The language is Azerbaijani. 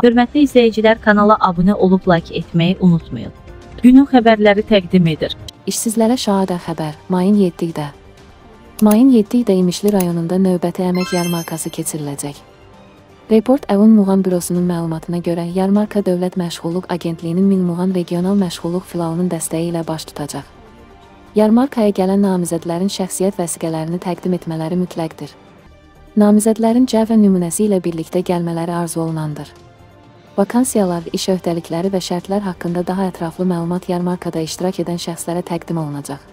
Hörmətli izləyicilər, kanala abunə olub like etməyi unutmayın. Günün xəbərləri təqdim edir. İşsizlərə şahada xəbər. Mayın 7-də. Mayın 7-də İmişli rayonunda növbəti əmək yarmarkası keçiriləcək. Report Əvun Muğam Bürosunun məlumatına görə Yarmarka Dövlət Məşğulluq Agentliyinin Milmuğam Regional Məşğulluq Filalının dəstəyi ilə baş tutacaq. Yarmarkaya gələn namizədlərin şəxsiyyət vəsiqələrini təqdim etmələri mütləqdir. Namizədlərin cəbhə nümunəsi ilə birlikdə gəlmələri arzu olunandır. Vakansiyalar, iş öhdəlikləri və şərtlər haqqında daha ətraflı məlumat yarmarkada iştirak edən şəxslərə təqdim olunacaq.